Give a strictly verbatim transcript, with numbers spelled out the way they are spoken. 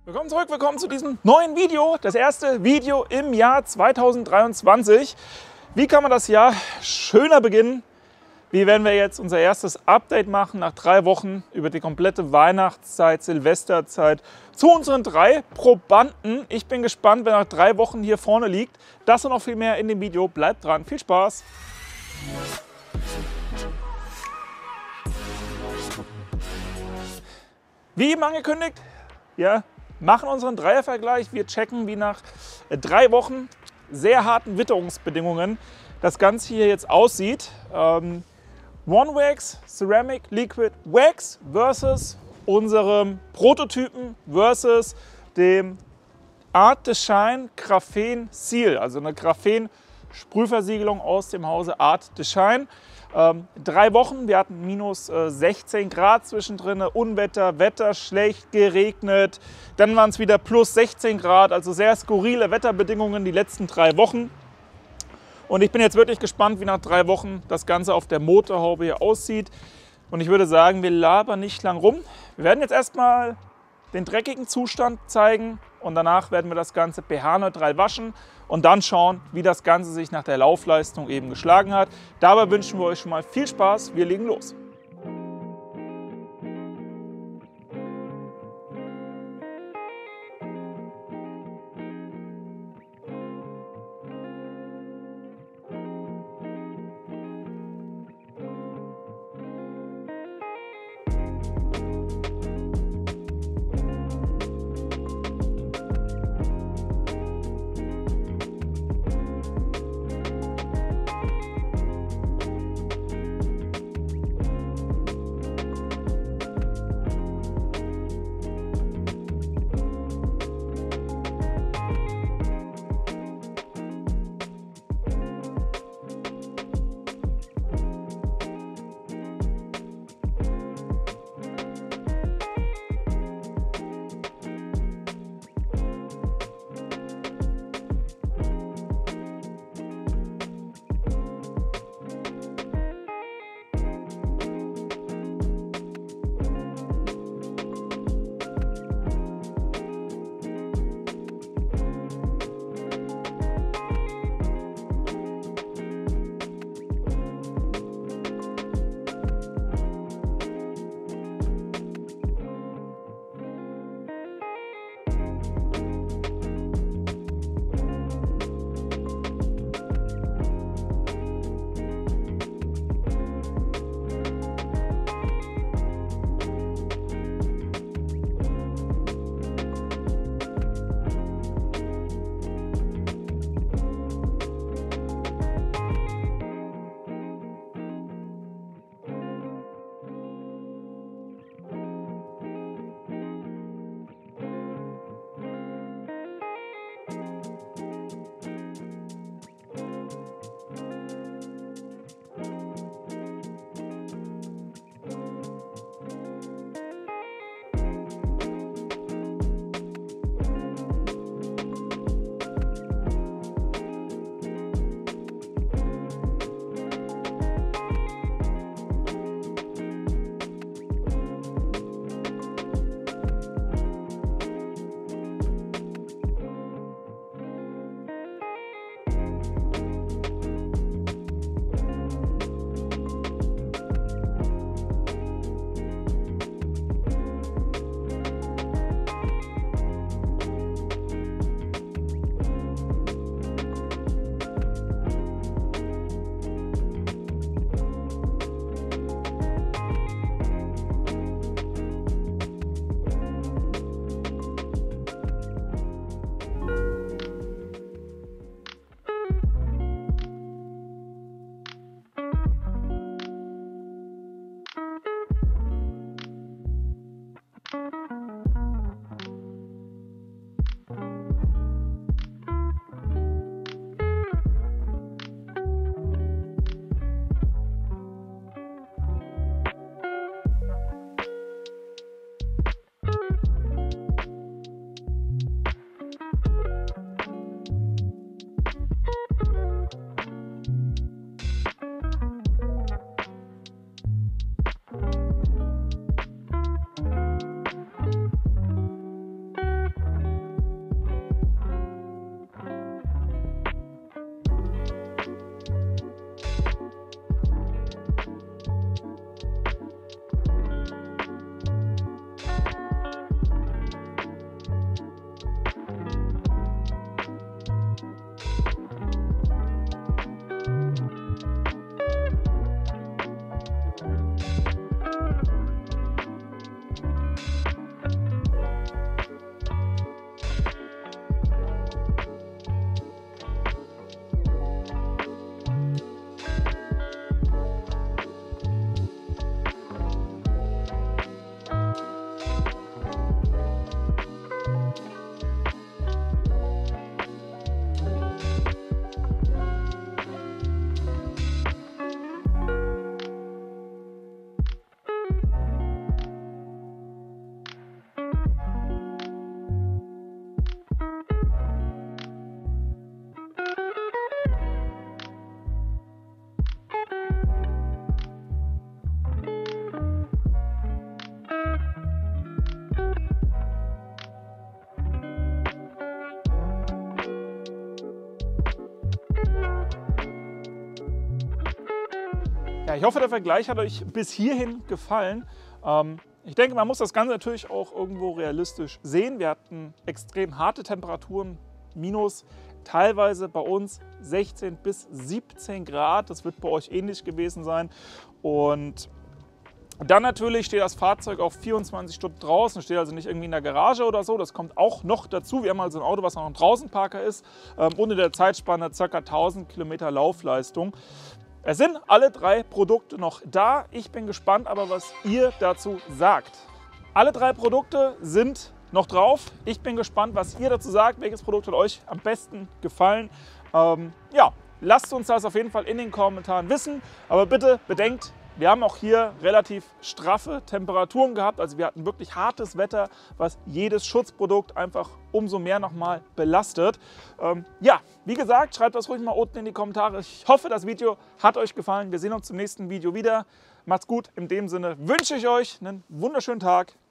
Willkommen zurück, willkommen zu diesem neuen Video. Das erste Video im Jahr zweitausenddreiundzwanzig. Wie kann man das Jahr schöner beginnen? Wie werden wir jetzt unser erstes Update machen nach drei Wochen über die komplette Weihnachtszeit, Silvesterzeit zu unseren drei Probanden. Ich bin gespannt, wer nach drei Wochen hier vorne liegt. Das und noch viel mehr in dem Video. Bleibt dran, viel Spaß! Wie eben angekündigt, ja, machen unseren Dreiervergleich. Wir checken, wie nach drei Wochen sehr harten Witterungsbedingungen das Ganze hier jetzt aussieht. Ähm, One Wax Ceramic Liquid Wax versus unserem Prototypen versus dem Art de Shine Graphen Seal, also eine Graphen Sprühversiegelung aus dem Hause Art de Shine. Ähm, drei Wochen, wir hatten minus äh, sechzehn Grad zwischendrin, Unwetter, Wetter schlecht, geregnet. Dann waren es wieder plus sechzehn Grad, also sehr skurrile Wetterbedingungen die letzten drei Wochen. Und ich bin jetzt wirklich gespannt, wie nach drei Wochen das Ganze auf der Motorhaube hier aussieht. Und ich würde sagen, wir labern nicht lang rum. Wir werden jetzt erstmal den dreckigen Zustand zeigen und danach werden wir das Ganze pH-neutral waschen und dann schauen, wie das Ganze sich nach der Laufleistung eben geschlagen hat. Dabei wünschen wir euch schon mal viel Spaß. Wir legen los. ich hoffe, der Vergleich hat euch bis hierhin gefallen. Ähm, ich denke, man muss das Ganze natürlich auch irgendwo realistisch sehen. Wir hatten extrem harte Temperaturen, minus teilweise bei uns sechzehn bis siebzehn Grad. Das wird bei euch ähnlich gewesen sein. Und dann natürlich steht das Fahrzeug auch vierundzwanzig Stunden draußen, steht also nicht irgendwie in der Garage oder so. Das kommt auch noch dazu. Wir haben also ein Auto, was noch ein Draußenparker ist, ähm, und in der Zeitspanne ca. tausend Kilometer Laufleistung. Es sind alle drei Produkte noch da. Ich bin gespannt aber, was ihr dazu sagt. Alle drei Produkte sind noch drauf. Ich bin gespannt, was ihr dazu sagt. Welches Produkt hat euch am besten gefallen? Ähm, ja, lasst uns das auf jeden Fall in den Kommentaren wissen. Aber bitte bedenkt, wir haben auch hier relativ straffe Temperaturen gehabt. Also wir hatten wirklich hartes Wetter, was jedes Schutzprodukt einfach umso mehr nochmal belastet. Ähm, ja, wie gesagt, schreibt das ruhig mal unten in die Kommentare. Ich hoffe, das Video hat euch gefallen. Wir sehen uns zum nächsten Video wieder. Macht's gut. In dem Sinne wünsche ich euch einen wunderschönen Tag.